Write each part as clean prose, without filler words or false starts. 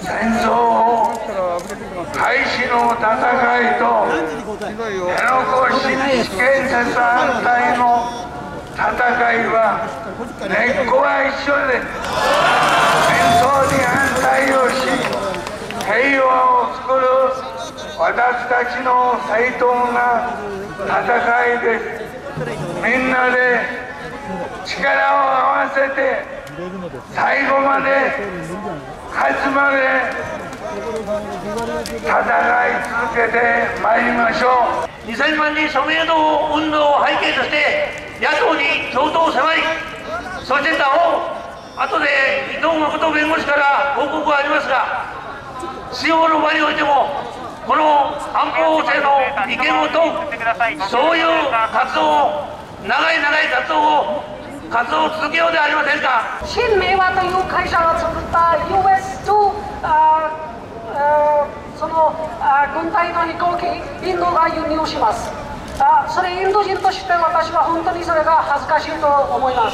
戦争を開始の戦いと辺野古新基建設反対の戦いは根っこは一緒で、戦争に反対をし平和を作る私たちの正当な戦いです。みんなで力を合わせて最後まで勝つまで戦い続けてまいりましょう。 2000万人署名の運動を背景として野党に共闘を迫り、そして他方、後で伊藤誠弁護士から報告がありますが、司法の場においてもこの安保法制の意見を問う、そういう活動を、長い活動を続けようではありませんか。 新明和という会社が作った US2 その軍隊の飛行機、インドが輸入します。それインド人として私は本当にそれが恥ずかしいと思います。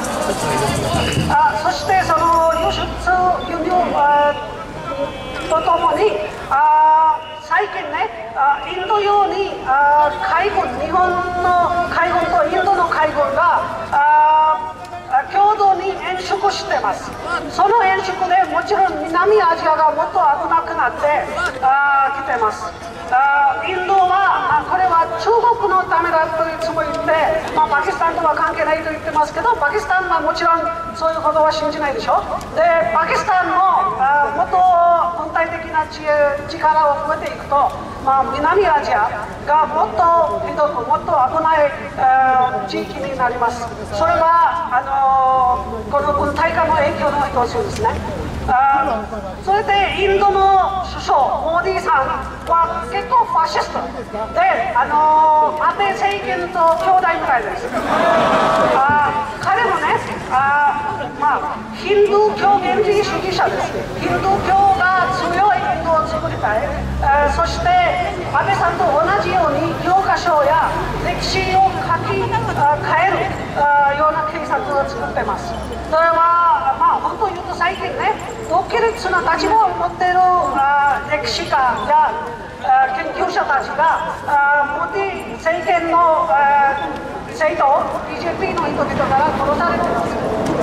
そしてその輸入とともに最近ね、インド洋に海軍、日本の海軍とインドの海軍が共同に演習しています。その演習でもちろん南アジアがもっと危なくなってきています。インドはこれは中国のためだといつも言って、パキスタンとは関係ないと言ってますけど、パキスタンはもちろんそういうことは信じないでしょ。でパキスタンのもっと軍隊的な力を増えていくと、南アジアがもっとひどく、もっと危ない地域になります。それはこの軍隊化の影響の一つですね。それでインドの首相モディさんは結構ファシストで、安倍政権と兄弟みたいです。彼もね、ヒンドゥー教原理主義者です。ヒンドゥー教が強いインドを作りたい。そして安倍さんと同じように教科書や歴史を変えるような警察を作ってます。それは本当に言うと最近ね、独立な立場を持っている歴史家や研究者たちがモディ政権の政党 BJP の人々から殺されています。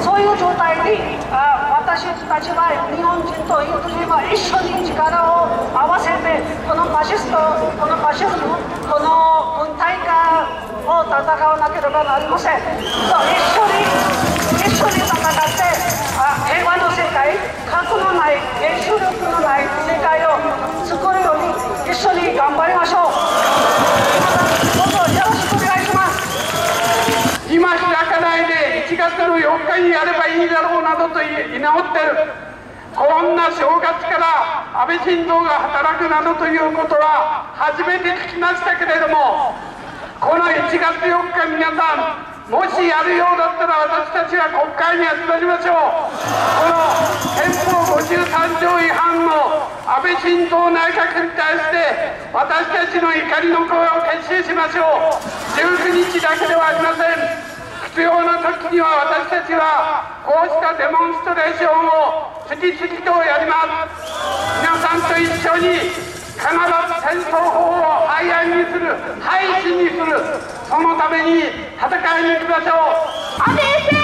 そういう状態に私たちは日本人とインド人は一緒に力を合わせてこのファシズム、この軍隊化を戦わなければなりません。一緒に戦って平和の世界、核のない、原子力のない世界を作るように一緒に頑張りましょう。どうぞよろしくお願いします。 今開かないで1月の4日にやればいいだろうなどと居直ってる。こんな正月から安倍晋三が働くなどということは初めて聞きましたけれども、この1月4日皆さんもしやるようだったら私たちは国会に集まりましょう。この憲法53条違反の安倍晋三内閣に対して私たちの怒りの声を結集しましょう。19日だけではありません。必要な時には私たちはこうしたデモンストレーションを次々とやります。皆さんと一緒に必ず戦争法を廃案にする、廃止にする、そのために戦いに行きましょう。安倍